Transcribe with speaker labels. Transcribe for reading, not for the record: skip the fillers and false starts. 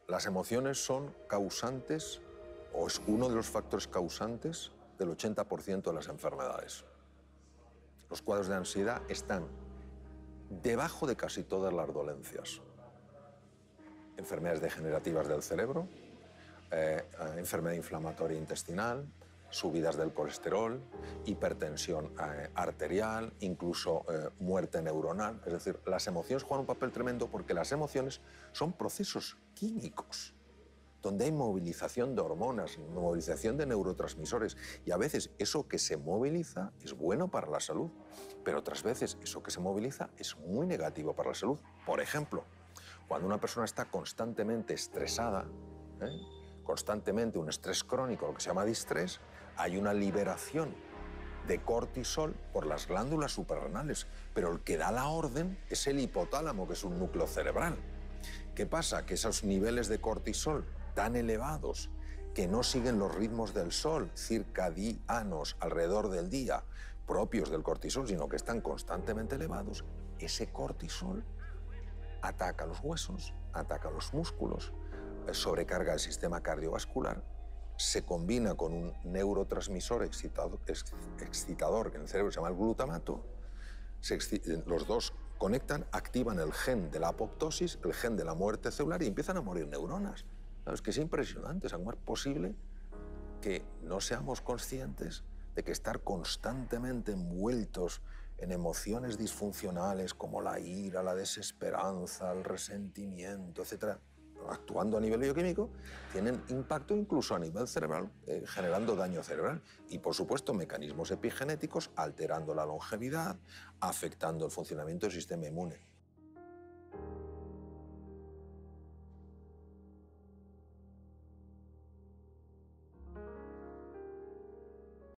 Speaker 1: Las emociones son causantes, o es uno de los factores causantes del 80% de las enfermedades. Los cuadros de ansiedad están debajo de casi todas las dolencias. Enfermedades degenerativas del cerebro, enfermedad inflamatoria intestinal, subidas del colesterol, hipertensión arterial, incluso muerte neuronal. Es decir, las emociones juegan un papel tremendo porque las emociones son procesos químicos donde hay movilización de hormonas, movilización de neurotransmisores, y a veces eso que se moviliza es bueno para la salud, pero otras veces eso que se moviliza es muy negativo para la salud. Por ejemplo, cuando una persona está constantemente estresada, constantemente un estrés crónico, lo que se llama distrés, hay una liberación de cortisol por las glándulas suprarrenales, pero el que da la orden es el hipotálamo, que es un núcleo cerebral. ¿Qué pasa? Que esos niveles de cortisol tan elevados, que no siguen los ritmos del sol circadianos alrededor del día propios del cortisol, sino que están constantemente elevados, ese cortisol ataca los huesos, ataca los músculos, sobrecarga el sistema cardiovascular, se combina con un neurotransmisor excitador que en el cerebro se llama el glutamato. Los dos conectan, activan el gen de la apoptosis, el gen de la muerte celular, y empiezan a morir neuronas. ¿Sabes? Que es impresionante. O sea, ¿cómo es posible que no seamos conscientes de que estar constantemente envueltos en emociones disfuncionales como la ira, la desesperanza, el resentimiento, etcétera, actuando a nivel bioquímico, tienen impacto incluso a nivel cerebral, generando daño cerebral y, por supuesto, mecanismos epigenéticos alterando la longevidad, afectando el funcionamiento del sistema inmune?